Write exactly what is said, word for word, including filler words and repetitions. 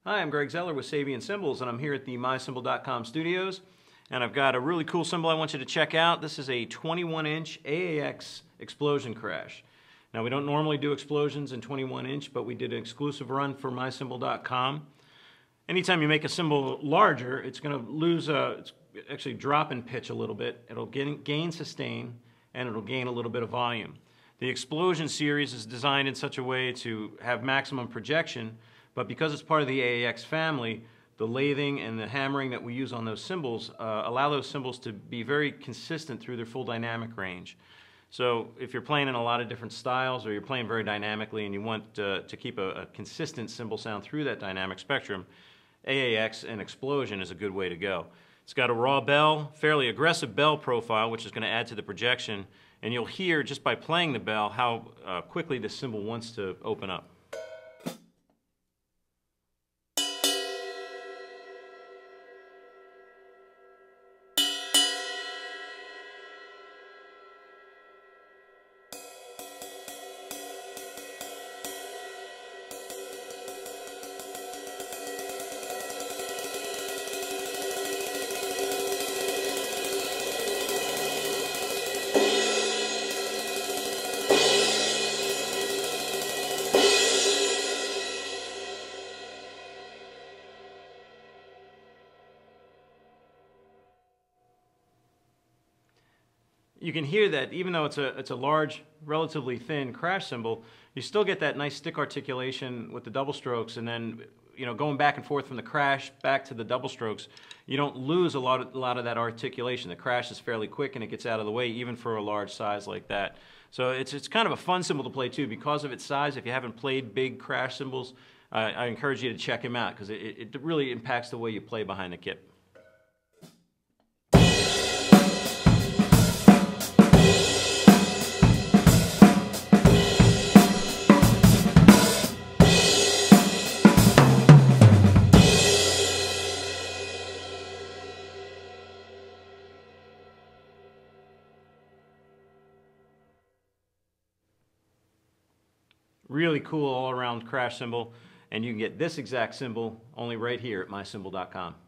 Hi, I'm Greg Zeller with Sabian Cymbals, and I'm here at the my cymbal dot com studios, and I've got a really cool cymbal I want you to check out. This is a twenty-one inch A A X explosion crash. Now, we don't normally do explosions in twenty-one inch, but we did an exclusive run for my cymbal dot com. Anytime you make a cymbal larger, it's going to lose, a, it's actually drop in pitch a little bit. It'll gain, gain sustain, and it'll gain a little bit of volume. The explosion series is designed in such a way to have maximum projection, but because it's part of the A A X family, the lathing and the hammering that we use on those cymbals uh, allow those cymbals to be very consistent through their full dynamic range. So if you're playing in a lot of different styles, or you're playing very dynamically and you want uh, to keep a, a consistent cymbal sound through that dynamic spectrum, A A X and explosion is a good way to go. It's got a raw bell, fairly aggressive bell profile, which is going to add to the projection, and you'll hear just by playing the bell how uh, quickly the cymbal wants to open up. You can hear that even though it's a, it's a large, relatively thin crash cymbal, you still get that nice stick articulation with the double strokes, and then you know, going back and forth from the crash back to the double strokes, you don't lose a lot of, a lot of that articulation. The crash is fairly quick and it gets out of the way even for a large size like that. So it's, it's kind of a fun cymbal to play too because of its size. If you haven't played big crash cymbals, uh, I encourage you to check him out because it, it really impacts the way you play behind the kit. Really cool all-around crash cymbal, and you can get this exact cymbal only right here at my cymbal dot com.